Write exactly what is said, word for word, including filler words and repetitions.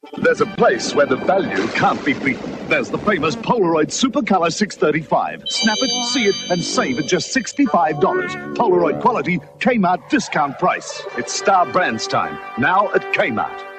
There's a place where the value can't be beaten. There's the famous Polaroid Supercolor six thirty-five. Snap it, see it, and save at just sixty-five dollars. Polaroid quality, Kmart discount price. It's Star Brands time, now at Kmart.